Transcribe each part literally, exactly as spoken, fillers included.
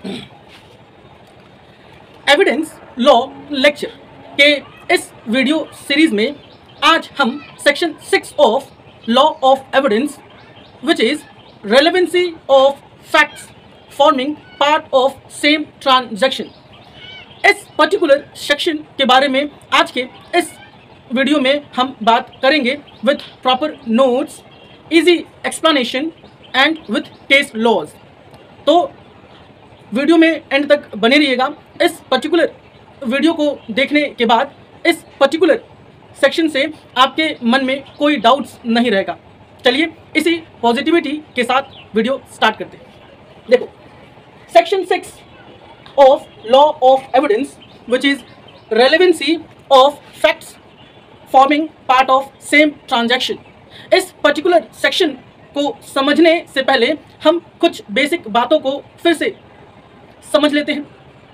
Evidence law lecture के इस video series में आज हम section six of law of evidence which is relevancy of facts forming part of same transaction, इस particular section के बारे में आज के इस वीडियो में हम बात करेंगे with proper notes, easy explanation and with case laws. तो वीडियो में एंड तक बने रहिएगा। इस पर्टिकुलर वीडियो को देखने के बाद इस पर्टिकुलर सेक्शन से आपके मन में कोई डाउट्स नहीं रहेगा। चलिए इसी पॉजिटिविटी के साथ वीडियो स्टार्ट करते हैं। देखो, section six of law of evidence which is relevancy of facts forming part of same transaction. इस पर्टिकुलर सेक्शन को समझने से पहले हम कुछ बेसिक बातों को फिर से समझ लेते हैं।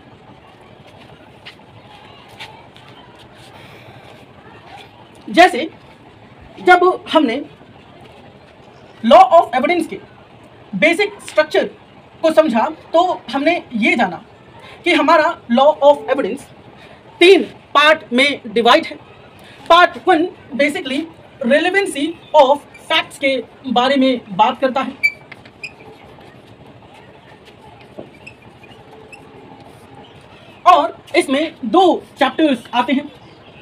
जैसे जब हमने लॉ ऑफ एविडेंस के बेसिक स्ट्रक्चर को समझा तो हमने ये जाना कि हमारा लॉ ऑफ एविडेंस तीन पार्ट में डिवाइड है। Part one basically relevancy of facts के बारे में बात करता है। और इसमें दो चैप्टर्स आते हैं।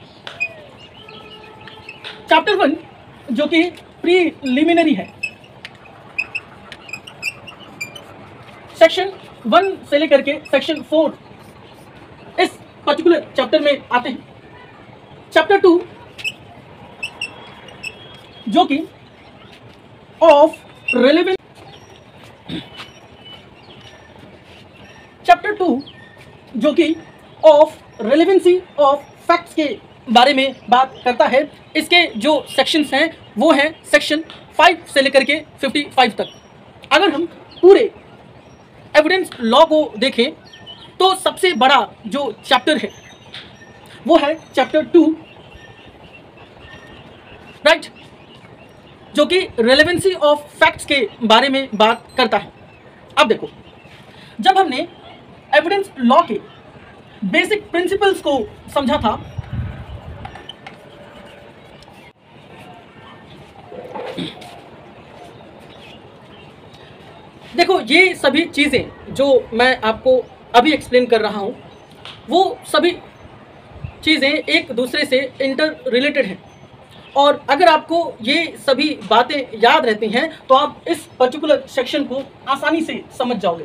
चैप्टर वन जो कि प्रीलिमिनरी है, सेक्शन वन से लेकर के सेक्शन फोर इस पर्टिकुलर चैप्टर में आते हैं। चैप्टर टू जो कि ऑफ रेलेवेंस चैप्टर टू जो कि ऑफ रेलेवेंसी ऑफ फैक्ट्स के बारे में बात करता है। इसके जो सेक्शंस हैं वो हैं सेक्शन फाइव से लेकर के फिफ्टी फाइव तक। अगर हम पूरे एविडेंस लॉ को देखें तो सबसे बड़ा जो चैप्टर है वो है चैप्टर टू, राइट, जो कि रेलेवेंसी ऑफ फैक्ट्स के बारे में बात करता है। अब देखो, जब हमने एविडेंस लॉ के बेसिक प्रिंसिपल्स को समझा था, देखो ये सभी चीज़ें जो मैं आपको अभी एक्सप्लेन कर रहा हूँ वो सभी चीज़ें एक दूसरे से इंटर रिलेटेड हैं। और अगर आपको ये सभी बातें याद रहती हैं तो आप इस पर्टिकुलर सेक्शन को आसानी से समझ जाओगे,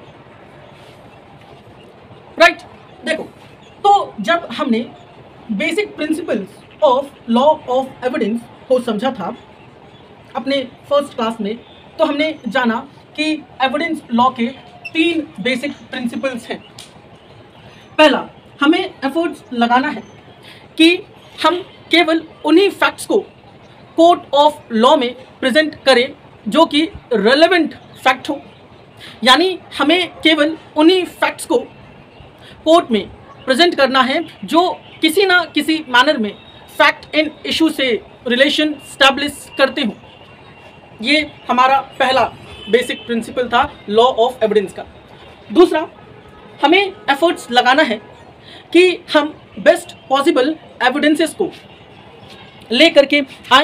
राइट। देखो, तो जब हमने basic principles of law of evidence को समझा था अपने फर्स्ट क्लास में, तो हमने जाना कि एविडेंस लॉ के तीन बेसिक प्रिंसिपल्स हैं। पहला, हमें एफर्ट्स लगाना है कि हम केवल उन्हीं फैक्ट्स को कोर्ट ऑफ लॉ में प्रेजेंट करें जो कि रेलेवेंट फैक्ट हो, यानी हमें केवल उन्हीं फैक्ट्स को कोर्ट में प्रेजेंट करना है जो किसी ना किसी मैनर में फैक्ट इन इशू से रिलेशन स्टैब्लिश करते हों। ये हमारा पहला बेसिक प्रिंसिपल था लॉ ऑफ एविडेंस का। दूसरा, हमें एफर्ट्स लगाना है कि हम बेस्ट पॉसिबल एविडेंसेस को ले करके आए।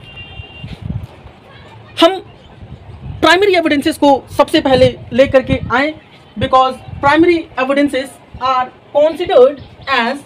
हम प्राइमरी एविडेंसेस को सबसे पहले ले करके आए because primary evidences are considered as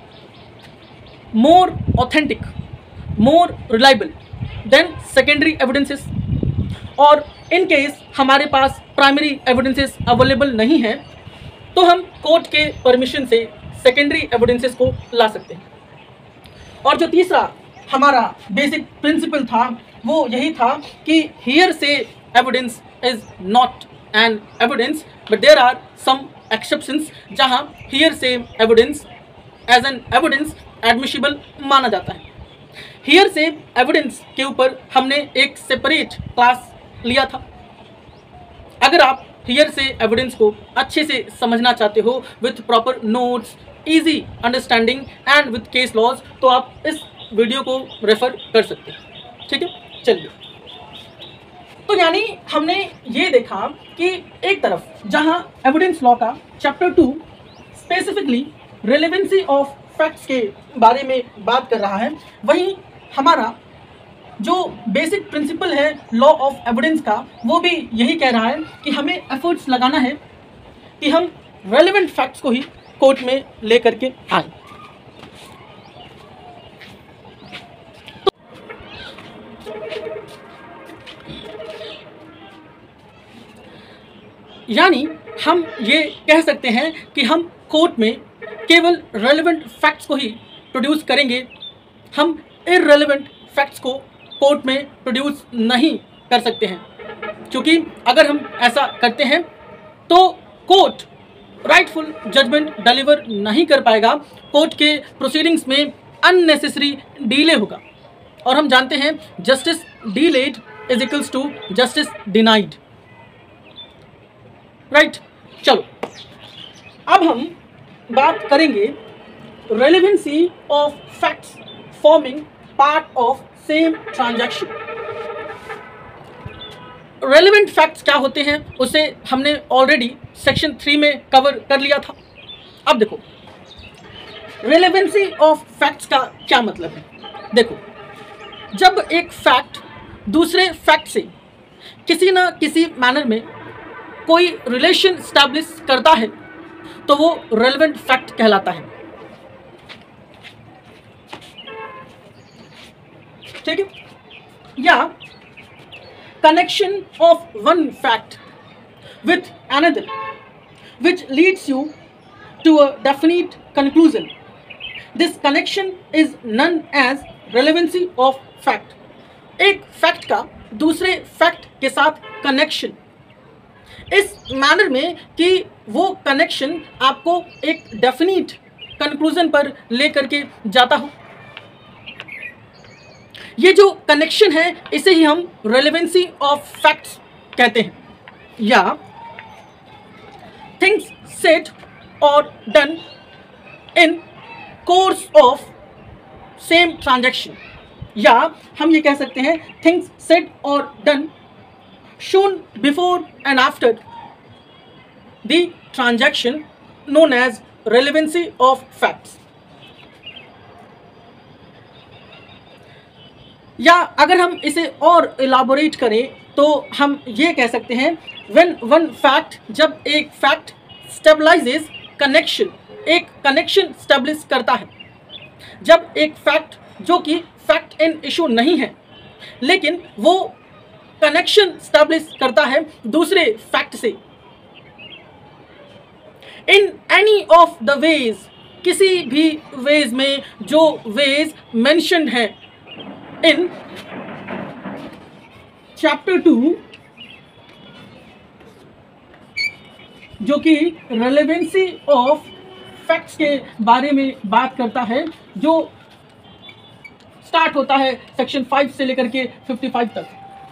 more authentic, more reliable than secondary evidences। और इन केस हमारे पास प्राइमरी एविडेंसेस अवेलेबल नहीं है तो हम कोर्ट के परमिशन से सेकेंडरी एविडेंसेस को ला सकते हैं। और जो तीसरा हमारा बेसिक प्रिंसिपल था वो यही था कि hearsay evidence is not an evidence but there are some exceptions जहां hearsay evidence as an evidence admissible माना जाता है। हियर से एविडेंस के ऊपर हमने एक सेपरेट क्लास लिया था। अगर आप हियर से एविडेंस को अच्छे से समझना चाहते हो with proper notes, easy understanding and with case laws, तो आप इस वीडियो को रेफर कर सकते हैं। ठीक है, चलिए। तो यानी हमने ये देखा कि एक तरफ जहां एविडेंस लॉ का chapter two specifically relevancy of facts के बारे में बात कर रहा है, वहीं हमारा जो बेसिक प्रिंसिपल है लॉ ऑफ एविडेंस का वो भी यही कह रहा है कि हमें एफर्ट्स लगाना है कि हम रेलेवेंट फैक्ट्स को ही कोर्ट में लेकर के आए। यानी हम ये कह सकते हैं कि हम कोर्ट में केवल रेलेवेंट फैक्ट्स को ही प्रोड्यूस करेंगे, हम इररेलेवेंट फैक्ट्स को कोर्ट में प्रोड्यूस नहीं कर सकते हैं, क्योंकि अगर हम ऐसा करते हैं तो कोर्ट राइटफुल जजमेंट डिलीवर नहीं कर पाएगा, कोर्ट के प्रोसीडिंग्स में अननेसेसरी डिले होगा, और हम जानते हैं justice delayed is equals to justice denied, right. चलो अब हम बात करेंगे relevancy of facts forming part of same transaction. Relevant facts क्या होते हैं उसे हमने ऑलरेडी सेक्शन थ्री में कवर कर लिया था। अब देखो रेलेवेंसी ऑफ फैक्ट्स का क्या मतलब है। देखो, जब एक फैक्ट दूसरे फैक्ट से किसी ना किसी मैनर में कोई रिलेशन स्टैब्लिश करता है तो वो रेलेवेंट फैक्ट कहलाता है, ठीक है। या connection of one fact with another which leads you to a definite conclusion. This connection is known as relevancy of fact. एक फैक्ट का दूसरे फैक्ट के साथ कनेक्शन इस मैनर में कि वो कनेक्शन आपको एक डेफिनिट कंक्लूजन पर लेकर के जाता हो, ये जो कनेक्शन है इसे ही हम रेलेवेंसी ऑफ फैक्ट्स कहते हैं। या things said or done in course of same transaction, या हम ये कह सकते हैं things said or done shown before and after the transaction known as relevancy of facts. या अगर हम इसे और इलाबोरेट करें तो हम ये कह सकते हैं when one fact, जब एक फैक्ट स्टेबलाइजेस कनेक्शन, एक कनेक्शन स्टेब्लिश करता है, जब एक फैक्ट जो कि फैक्ट इन इशू नहीं है लेकिन वो कनेक्शन स्टेब्लिश करता है दूसरे फैक्ट से, in any of the ways, किसी भी वेज में जो वेज मेंशन्ड है इन चैप्टर टू, जो कि रेलेवेंसी ऑफ फैक्ट्स के बारे में बात करता है, जो स्टार्ट होता है सेक्शन फाइव से लेकर के फिफ्टी फाइव तक।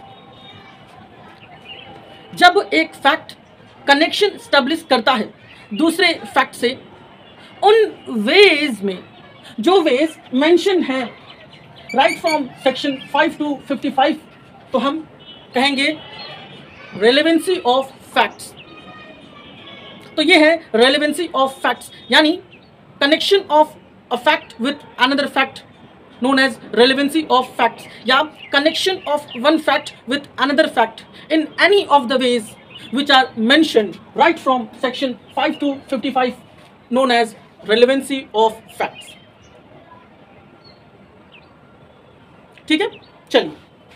जब एक फैक्ट कनेक्शन स्टैब्लिश करता है दूसरे फैक्ट से, उन वेज में जो वेज मेंशन है right from section five to fifty five, तो हम कहेंगे रेलेवेंसी ऑफ फैक्ट्स। तो ये है रेलेवेंसी ऑफ फैक्ट्स, यानी connection of a fact with another fact known as relevancy of facts, या connection of one fact with another fact in any of the ways which are mentioned right from section five to fifty-five, known as relevancy of facts. ठीक है, चलिए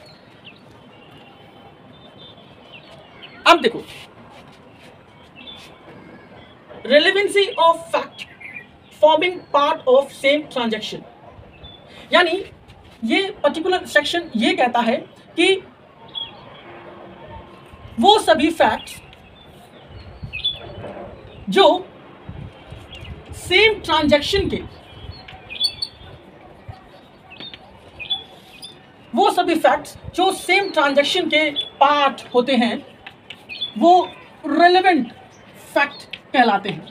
अब देखो relevancy of fact forming part of same transaction, यानी ये particular section ये कहता है कि वो सभी फैक्ट्स जो सेम ट्रांजैक्शन के वो सभी फैक्ट्स जो सेम ट्रांजैक्शन के पार्ट होते हैं वो रेलेवेंट फैक्ट कहलाते हैं।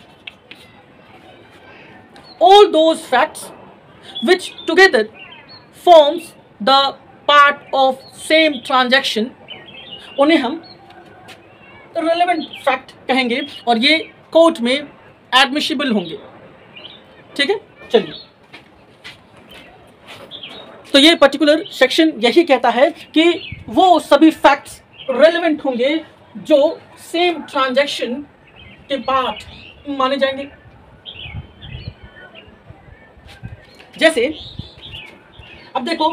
All those facts which together forms the part of same transaction उन्हें हम रेलेवेंट फैक्ट कहेंगे और ये कोर्ट में एडमिसिबल होंगे। ठीक है, चलिए, तो ये पर्टिकुलर सेक्शन यही कहता है कि वो सभी फैक्ट्स रेलेवेंट होंगे जो सेम ट्रांजैक्शन के पार्ट माने जाएंगे। जैसे अब देखो,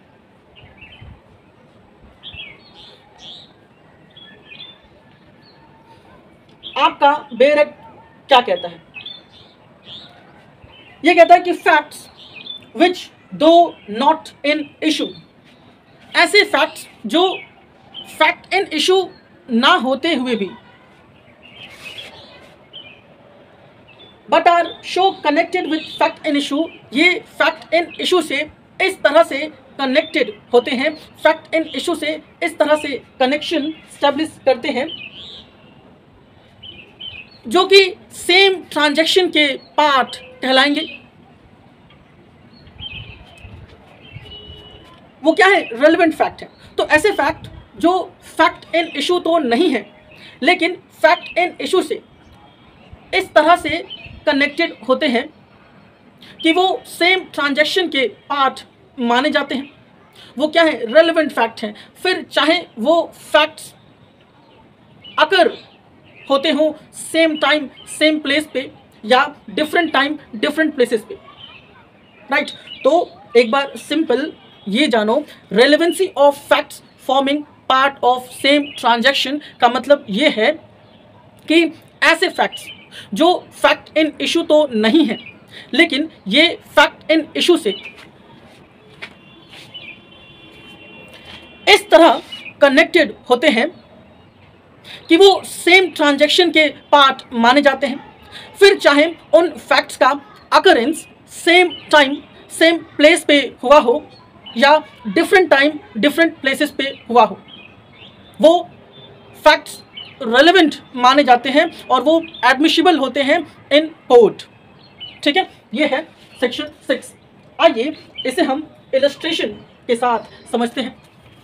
आपका बेयर एक्ट क्या कहता है? यह कहता है कि facts which do not in issue, ऐसे फैक्ट्स जो फैक्ट इन इशू ना होते हुए भी but are show connected with fact in issue, ये फैक्ट इन इशू से इस तरह से कनेक्टेड होते हैं, फैक्ट इन इशू से इस तरह से कनेक्शन स्टैब्लिश करते हैं जो कि सेम ट्रांजैक्शन के पार्ट कहलाएंगे। वो क्या है? रेलेवेंट फैक्ट है। तो ऐसे फैक्ट जो फैक्ट इन इशू तो नहीं है लेकिन फैक्ट इन इशू से इस तरह से कनेक्टेड होते हैं कि वो सेम ट्रांजैक्शन के पार्ट माने जाते हैं, वो क्या है? रेलेवेंट फैक्ट हैं। फिर चाहे वो फैक्ट्स अगर होते हो सेम टाइम सेम प्लेस पे या डिफरेंट टाइम डिफरेंट प्लेसेस पे, राइट। तो एक बार सिंपल ये जानो, relevancy of facts forming part of same transaction का मतलब ये है कि ऐसे फैक्ट्स जो फैक्ट इन इशू तो नहीं है लेकिन ये फैक्ट इन इशू से इस तरह कनेक्टेड होते हैं कि वो सेम ट्रांजैक्शन के पार्ट माने जाते हैं। फिर चाहे उन फैक्ट्स का occurrence same time same place पे हुआ हो या डिफरेंट टाइम डिफरेंट प्लेसेस पे हुआ हो, वो फैक्ट्स रेलेवेंट माने जाते हैं और वो एडमिसिबल होते हैं इन कोर्ट। ठीक है, ये है सेक्शन सिक्स। आइए इसे हम इलस्ट्रेशन के साथ समझते हैं।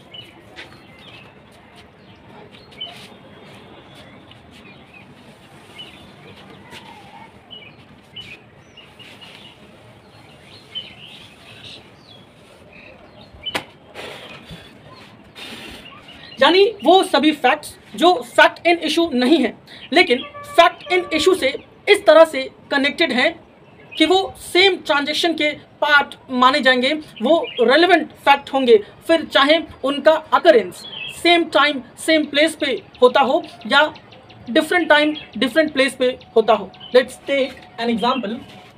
यानी वो सभी फैक्ट्स जो फैक्ट इन इशू नहीं है लेकिन फैक्ट इन इशू से इस तरह से कनेक्टेड हैं कि वो सेम ट्रांजैक्शन के पार्ट माने जाएंगे, वो रेलेवेंट फैक्ट होंगे। फिर चाहे उनका occurrence same time same place पे होता हो या डिफरेंट टाइम डिफरेंट प्लेस पे होता हो। Let's take an example.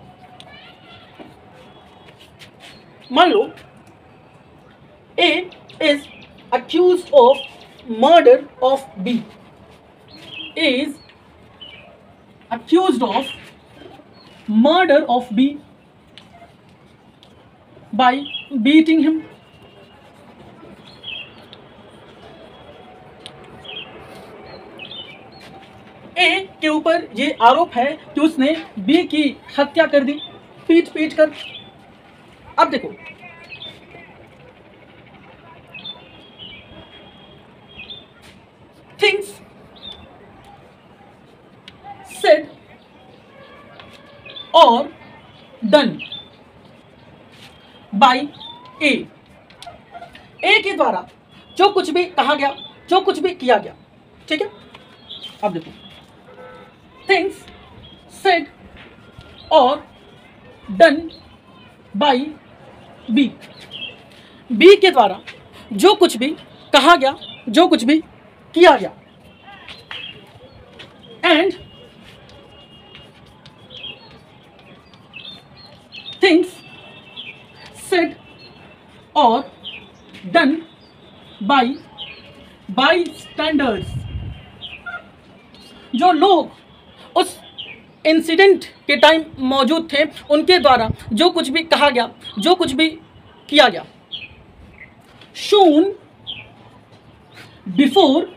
मान लो A is accused of murder of B, is accused of murder of B by beating him. A के ऊपर ये आरोप है कि उसने B की हत्या कर दी पीट पीट कर। अब देखो, things said or done by A, A के द्वारा जो कुछ भी कहा गया जो कुछ भी किया गया, ठीक है। अब देखो, things said or done by B, B के द्वारा जो कुछ भी कहा गया जो कुछ भी किया गया, एंड थिंग्स सेड और डन बाय बाय स्टैंडर्ड्स, जो लोग उस इंसिडेंट के टाइम मौजूद थे उनके द्वारा जो कुछ भी कहा गया जो कुछ भी किया गया, shown before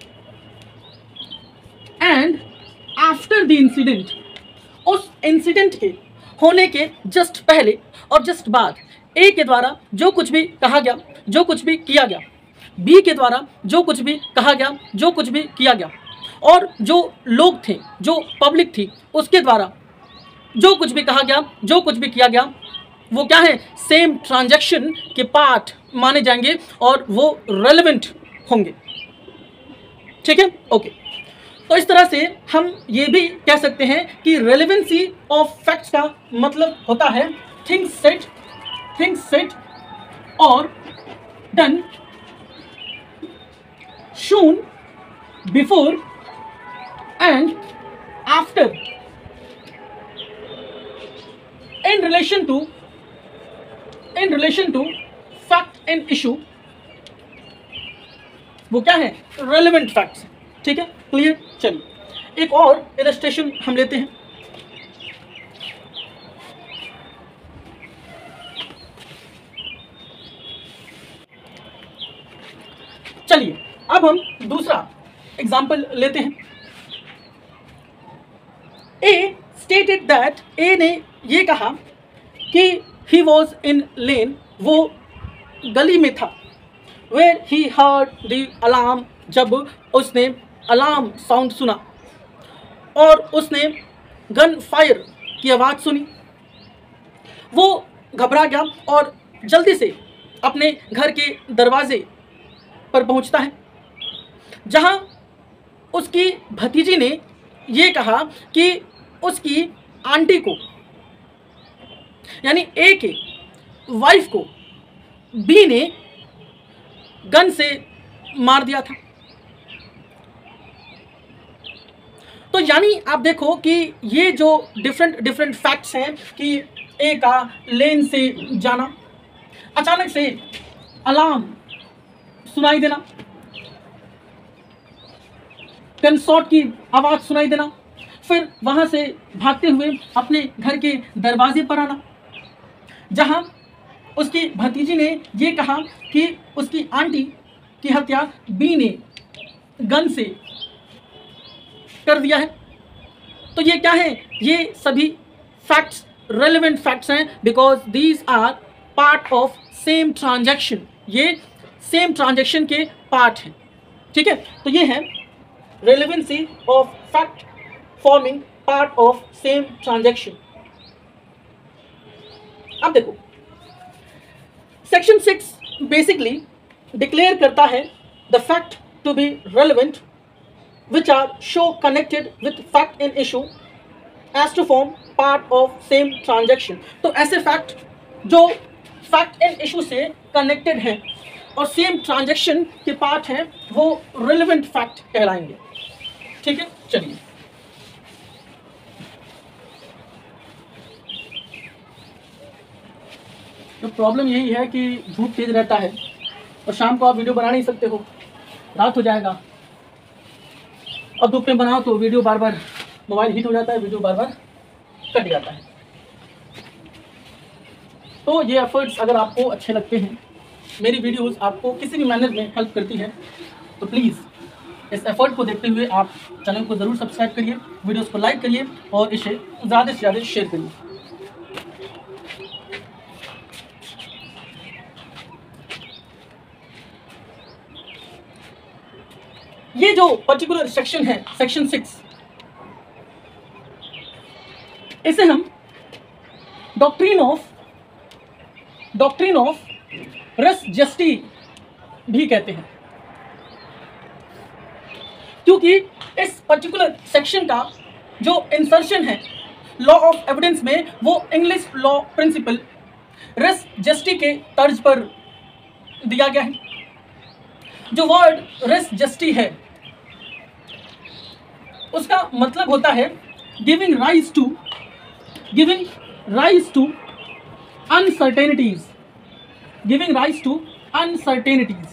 and after the incident, उस इंसिडेंट के होने के जस्ट पहले और जस्ट बाद ए के द्वारा जो कुछ भी कहा गया जो कुछ भी किया गया बी के द्वारा जो कुछ भी कहा गया, जो कुछ भी किया गया, और जो लोग थे, जो पब्लिक थी, उसके द्वारा जो कुछ भी कहा गया, जो कुछ भी किया गया, वो क्या है, सेम ट्रांजैक्शन के पार्ट माने जाएंगे और वो रेलेवेंट होंगे। ठीक है, ओके। तो इस तरह से हम ये भी कह सकते हैं कि रेलेवेंसी ऑफ फैक्ट्स का मतलब होता है थिंग्स सेड थिंग्स सेड और done shown before and after in relation to in relation to fact and issue, वो क्या है, relevant facts। ठीक है, क्लियर। चलिए एक और इलस्ट्रेशन हम लेते हैं। चलिए अब हम दूसरा एग्जाम्पल लेते हैं। ए स्टेटेड दैट, ए ने ये कहा कि ही वॉज इन लेन, वो गली में था, where he heard the alarm, जब उसने अलार्म साउंड सुना और उसने गन फायर की आवाज़ सुनी, वो घबरा गया और जल्दी से अपने घर के दरवाजे पर पहुंचता है, जहां उसकी भतीजी ने ये कहा कि उसकी आंटी को, यानी ए के वाइफ को बी ने गन से मार दिया था। तो यानी आप देखो कि ये जो डिफरेंट डिफरेंट फैक्ट्स हैं कि ए का लेन से जाना, अचानक से अलार्म सुनाई देना, कंसॉर्ट की आवाज़ सुनाई देना, फिर वहाँ से भागते हुए अपने घर के दरवाजे पर आना, जहाँ उसकी भतीजी ने ये कहा कि उसकी आंटी की हत्या बी ने गन से कर दिया है। तो ये क्या है, ये सभी फैक्ट्स रेलेवेंट फैक्ट्स हैं, because these are part of same transaction, ये सेम ट्रांजैक्शन के पार्ट हैं। ठीक है, तो ये है relevancy of fact forming part of same transaction. अब देखो सेक्शन सिक्स बेसिकली डिक्लेयर करता है the fact to be relevant which are show connected with fact and issue as to form part of same transaction। तो ऐसे fact जो fact and issue से connected हैं और सेम ट्रांजैक्शन के part हैं, वो रेलेवेंट फैक्ट कहलाएंगे। ठीक है, चलिए तो प्रॉब्लम यही है कि धूप तेज रहता है और शाम को आप वीडियो बना नहीं सकते हो, रात हो जाएगा, अब धूप में बनाओ तो वीडियो बार बार मोबाइल हीट हो जाता है, वीडियो बार बार कट जाता है। तो ये एफर्ट्स अगर आपको अच्छे लगते हैं, मेरी वीडियोस आपको किसी भी मैनर में हेल्प करती है, तो प्लीज़ इस एफर्ट को देखते हुए आप चैनल को ज़रूर सब्सक्राइब करिए, वीडियोस को लाइक करिए और इसे ज़्यादा से ज़्यादा शेयर करिए। ये जो पर्टिकुलर सेक्शन है, सेक्शन सिक्स, इसे हम doctrine of doctrine of res gestae भी कहते हैं, क्योंकि इस पर्टिकुलर सेक्शन का जो इंसर्शन है लॉ ऑफ एविडेंस में, वो English law principle res gestae के तर्ज पर दिया गया है। जो वर्ड रेस जस्टी है, उसका मतलब होता है giving rise to giving rise to uncertainties giving rise to uncertainties.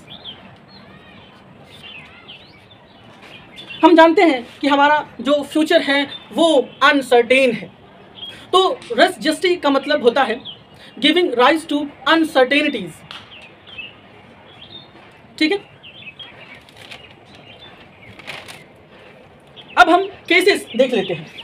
हम जानते हैं कि हमारा जो फ्यूचर है वो अनसर्टेन है, तो रेस जस्टी का मतलब होता है गिविंग राइज टू अनसर्टेनिटीज। ठीक है, अब हम केसेस देख लेते हैं।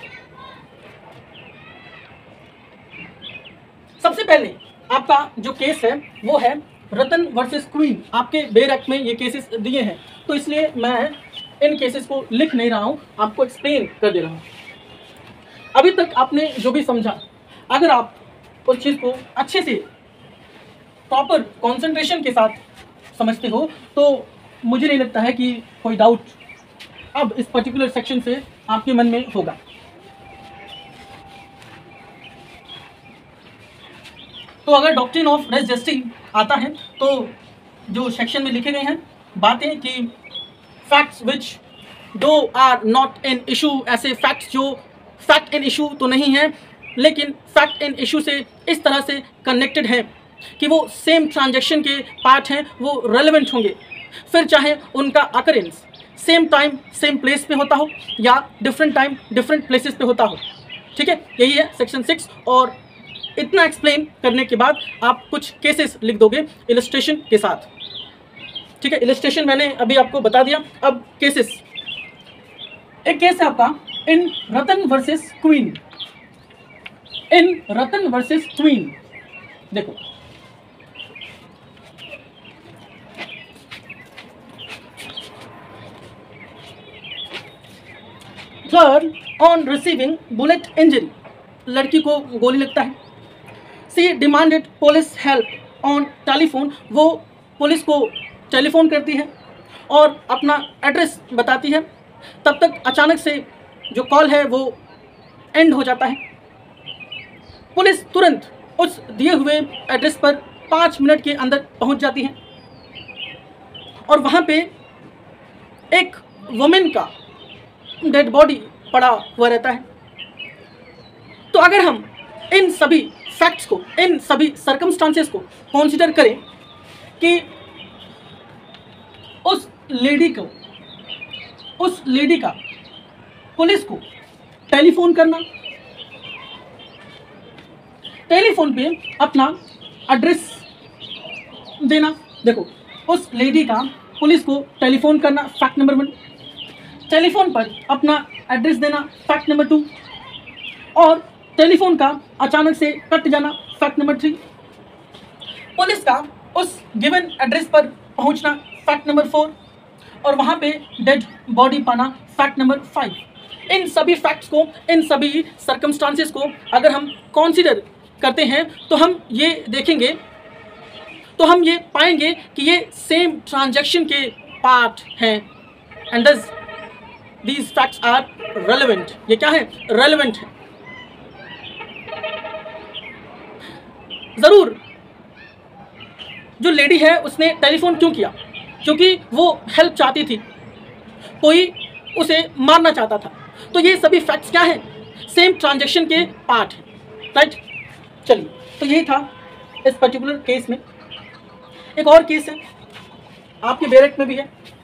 सबसे पहले आपका जो केस है वो है रतन वर्सेस क्वीन आपके बेयर एक्ट में ये केसेस दिए हैं, तो इसलिए मैं इन केसेस को लिख नहीं रहा हूँ, आपको एक्सप्लेन कर दे रहा हूँ। अभी तक आपने जो भी समझा, अगर आप उस चीज़ को अच्छे से प्रॉपर कंसंट्रेशन के साथ समझते हो तो मुझे नहीं लगता है कि कोई डाउट अब इस पर्टिकुलर सेक्शन से आपके मन में होगा। तो अगर डॉक्ट्रिन ऑफ रेस जस्टिस आता है तो जो सेक्शन में लिखे गए हैं बातें कि facts which though are not an issue, ऐसे फैक्ट्स जो फैक्ट एन इशू तो नहीं है लेकिन फैक्ट एन इशू से इस तरह से कनेक्टेड है कि वो सेम ट्रांजैक्शन के पार्ट हैं, वो रेलेवेंट होंगे, फिर चाहे उनका occurrence same time same place पे होता हो या डिफरेंट टाइम डिफरेंट प्लेसेस पे होता हो। ठीक है, यही है सेक्शन सिक्स। और इतना एक्सप्लेन करने के बाद आप कुछ केसेस लिख दोगे इलस्ट्रेशन के साथ। ठीक है, इलस्ट्रेशन मैंने अभी आपको बता दिया, अब केसेस। एक केस है आपका in Ratan versus Queen. In Ratan versus Queen, देखो girl on receiving bullet injury, लड़की को गोली लगता है। She demanded police help on telephone, वो पुलिस को टेलीफोन करती है और अपना एड्रेस बताती है। तब तक अचानक से जो कॉल है वो एंड हो जाता है। पुलिस तुरंत उस दिए हुए एड्रेस पर पाँच मिनट के अंदर पहुंच जाती है और वहाँ पे एक वुमेन का डेड बॉडी पड़ा हुआ रहता है। तो अगर हम इन सभी फैक्ट्स को, इन सभी सर्कमस्टांसेस को कंसीडर करें कि उस लेडी को उस लेडी का पुलिस को टेलीफोन करना, टेलीफोन पे अपना एड्रेस देना, देखो उस लेडी का पुलिस को टेलीफोन करना फैक्ट नंबर वन, टेलीफोन पर अपना एड्रेस देना फैक्ट नंबर टू, और टेलीफोन का अचानक से कट जाना फैक्ट नंबर थ्री, पुलिस का उस गिवन एड्रेस पर पहुंचना फैक्ट नंबर फोर, और वहां पे डेड बॉडी पाना फैक्ट नंबर फाइव। इन सभी फैक्ट्स को, इन सभी सर्कमस्टांसेस को अगर हम कंसीडर करते हैं तो हम ये देखेंगे, तो हम ये पाएंगे कि ये सेम ट्रांजैक्शन के पार्ट हैं and thus these facts are relevant. ये क्या है? रेलेवेंट है। जरूर जो लेडी है उसने टेलीफोन क्यों किया? क्योंकि वो हेल्प चाहती थी, कोई उसे मारना चाहता था। तो ये सभी फैक्ट्स क्या हैं? सेम ट्रांजैक्शन के पार्ट हैं, राइट। चलिए, तो यही था इस पर्टिकुलर केस में। एक और केस है, आपके बेरेट में भी है।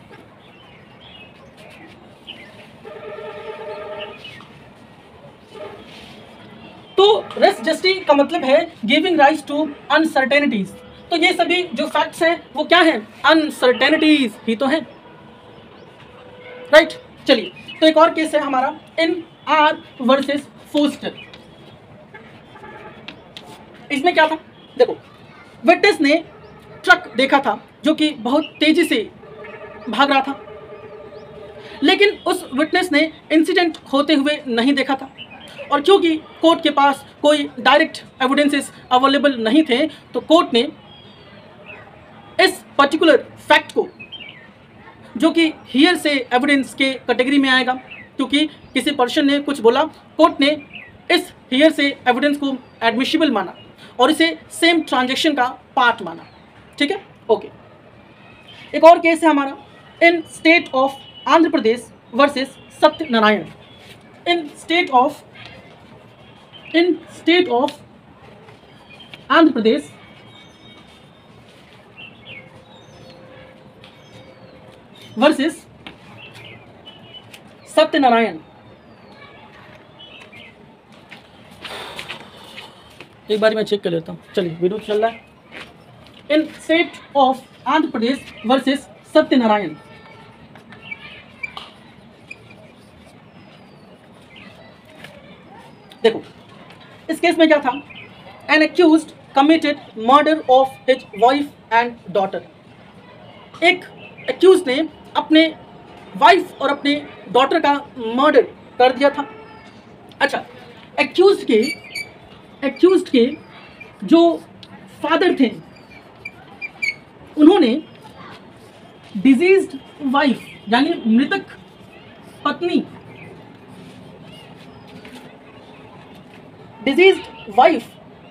तो रेस जस्टिस का मतलब है गिविंग राइज टू अनसर्टेनिटीज। तो ये सभी जो फैक्ट्स हैं वो क्या हैं? अनसर्टेनिटीज ही तो हैं, राइट। चलिए, तो एक और केस है हमारा इन आर वर्सेस फोस्टर। इसमें क्या था? देखो, विटनेस ने ट्रक देखा था जो कि बहुत तेजी से भाग रहा था, लेकिन उस विटनेस ने इंसिडेंट होते हुए नहीं देखा था। और क्योंकि कोर्ट के पास कोई डायरेक्ट एविडेंसेस अवेलेबल नहीं थे, तो कोर्ट ने इस पर्टिकुलर फैक्ट को, जो कि हियर से एविडेंस के कैटेगरी में आएगा, क्योंकि किसी पर्सन ने कुछ बोला, कोर्ट ने इस हियर से एविडेंस को एडमिशिबल माना और इसे सेम ट्रांजैक्शन का पार्ट माना। ठीक है, ओके। एक और केस है हमारा in state of Andhra Pradesh versus Satyanarayan. In state of in state of Andhra Pradesh versus Satyanarayan. एक बार मैं चेक कर लेता हूँ। चलिए, वीडियो चल रहा है। In state of Andhra Pradesh versus Satyanarayan. देखो, इस केस में क्या था? An accused committed murder of his wife and daughter. एक एक्यूज ने अपने वाइफ और अपने डॉटर का मर्डर कर दिया था। अच्छा, एक्यूज के एक्यूज के जो फादर थे उन्होंने डिजीज्ड वाइफ यानी मृतक पत्नी डिजीज्ड वाइफ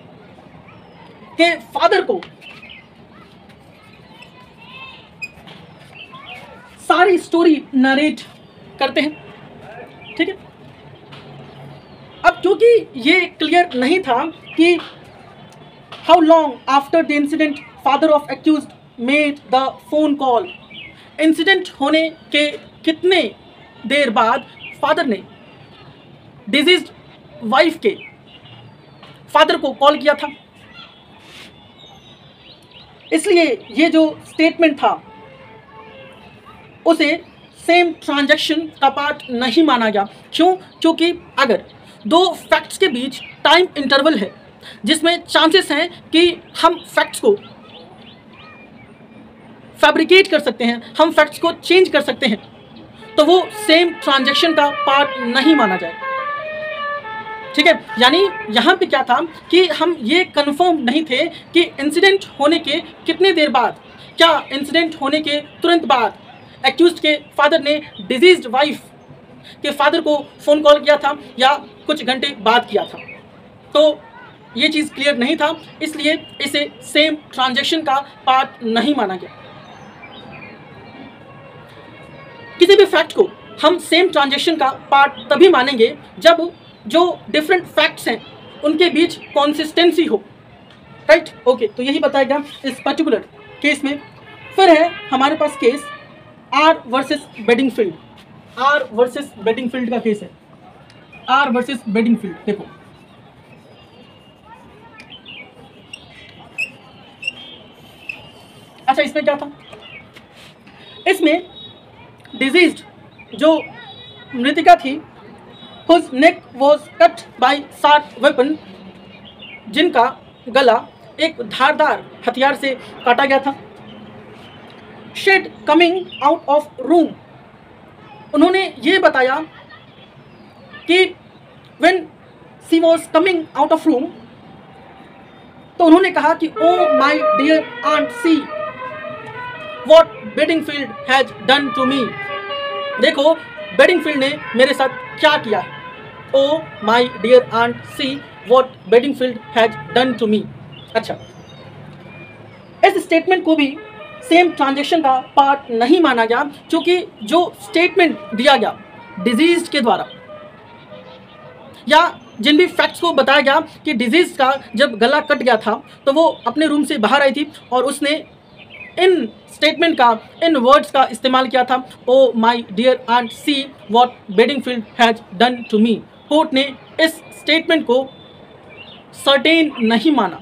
के फादर को सारी स्टोरी नरेट करते हैं। ठीक है, अब क्योंकि ये क्लियर नहीं था कि how long after the incident father of accused made the phone call, incident होने के कितने देर बाद फादर ने डिजीज्ड वाइफ के फादर को कॉल किया था, इसलिए ये जो स्टेटमेंट था उसे सेम ट्रांजैक्शन का पार्ट नहीं माना गया। क्यों? क्योंकि अगर दो फैक्ट्स के बीच टाइम इंटरवल है जिसमें चांसेस हैं कि हम फैक्ट्स को फैब्रिकेट कर सकते हैं, हम फैक्ट्स को चेंज कर सकते हैं, तो वो सेम ट्रांजैक्शन का पार्ट नहीं माना जाए। ठीक है, यानी यहाँ पे क्या था कि हम ये कंफर्म नहीं थे कि इंसिडेंट होने के कितने देर बाद, क्या इंसिडेंट होने के तुरंत बाद एक्यूज्ड के फादर ने डिजीज्ड वाइफ के फादर को फ़ोन कॉल किया था या कुछ घंटे बाद किया था। तो ये चीज़ क्लियर नहीं था, इसलिए इसे सेम ट्रांजैक्शन का पार्ट नहीं माना गया। किसी भी फैक्ट को हम सेम ट्रांजैक्शन का पार्ट तभी मानेंगे जब जो डिफरेंट फैक्ट्स हैं उनके बीच कॉन्सिस्टेंसी हो। राइट, ओके, तो यही बताया गया इस पर्टिकुलर केस में। फिर है हमारे पास case R versus Bedingfield. R versus Bedingfield का केस है, आर वर्सेस बेडिंगफील्ड। देखो, अच्छा इसमें क्या था, इसमें डिजीज्ड जो मृतिका थी whose neck was cut by sharp weapon, जिनका गला एक धारदार हथियार से काटा गया था। She'd coming out of room, उन्होंने ये बताया कि when she was coming out of room, तो उन्होंने कहा कि oh my dear aunt, see what बेडिंगफील्ड has done to me। देखो बेडिंगफील्ड ने मेरे साथ क्या किया है। Oh my dear aunt, see what बेडिंगफील्ड has done to me। अच्छा, इस स्टेटमेंट को भी सेम ट्रांजैक्शन का पार्ट नहीं माना गया, क्योंकि जो स्टेटमेंट दिया गया डिजीज के द्वारा या जिन भी फैक्ट्स को बताया गया कि डिजीज का जब गला कट गया था तो वो अपने रूम से बाहर आई थी और उसने इन स्टेटमेंट का, इन वर्ड्स का इस्तेमाल किया था, oh my dear aunt, see what Bedingfield has done to me. Court ने इस स्टेटमेंट को सर्टेन नहीं माना,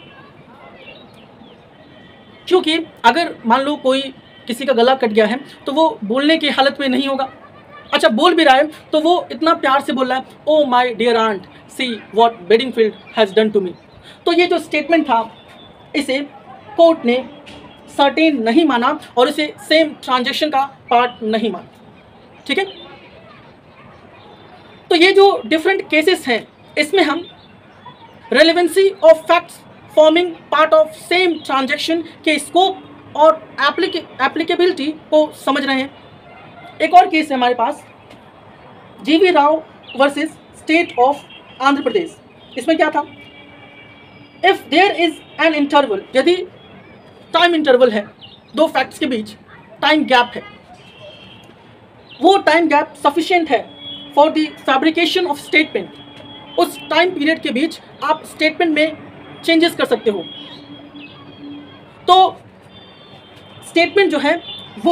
क्योंकि अगर मान लो कोई किसी का गला कट गया है तो वो बोलने की हालत में नहीं होगा। अच्छा, बोल भी रहा है तो वो इतना प्यार से बोल रहा है, oh my dear aunt, see what Bedingfield has done to me. तो ये जो स्टेटमेंट था इसे कोर्ट ने सर्टेन नहीं माना और इसे सेम ट्रांजैक्शन का पार्ट नहीं माना। ठीक है, तो ये जो डिफरेंट केसेस हैं इसमें हम relevancy of facts forming part of same transaction के स्कोप और एप्लीकेबिलिटी को समझ रहे हैं। एक और केस है हमारे पास, G V Rao versus state of Andhra Pradesh. इसमें क्या था, if there is an interval, यदि टाइम इंटरवल है, दो फैक्ट्स के बीच टाइम गैप है, वो टाइम गैप सफिशिएंट है for the fabrication of statement, उस टाइम पीरियड के बीच आप स्टेटमेंट में चेंजेस कर सकते हो, तो स्टेटमेंट जो है वो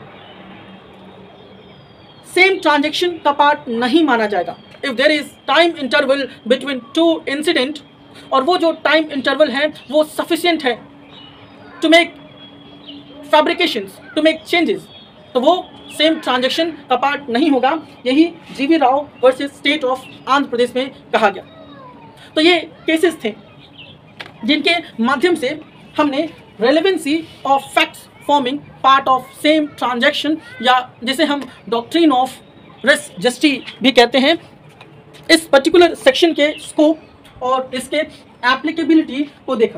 सेम ट्रांजैक्शन का पार्ट नहीं माना जाएगा। If there is time interval between two incident, और वो जो टाइम इंटरवल है वो सफिशिएंट है to make fabrications, to make changes, तो वो सेम ट्रांजैक्शन का पार्ट नहीं होगा। यही G V Rao versus state of Andhra Pradesh में कहा गया। तो ये केसेस थे। जिनके माध्यम से हमने relevancy of facts forming part of same transaction या जिसे हम डॉक्ट्रिन ऑफ रेस जस्टी भी कहते हैं, इस पर्टिकुलर सेक्शन के स्कोप और इसके एप्लीकेबिलिटी को देखा।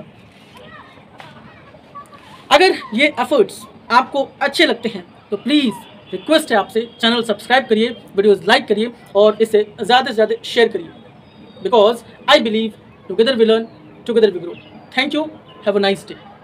अगर ये एफर्ट्स आपको अच्छे लगते हैं तो प्लीज़ रिक्वेस्ट है आपसे, चैनल सब्सक्राइब करिए, वीडियोस लाइक करिए और इसे ज़्यादा से ज़्यादा शेयर करिए, because I believe together we learn, together we grow. Thank you, have a nice day.